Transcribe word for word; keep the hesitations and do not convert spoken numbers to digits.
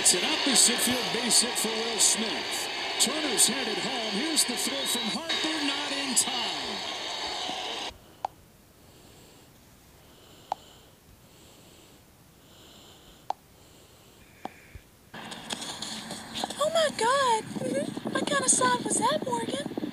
It's an opposite field base hit for Will Smith. Turner's headed home. Here's the throw from Harper, not in time. Oh, my God. What kind of sign was that, Morgan?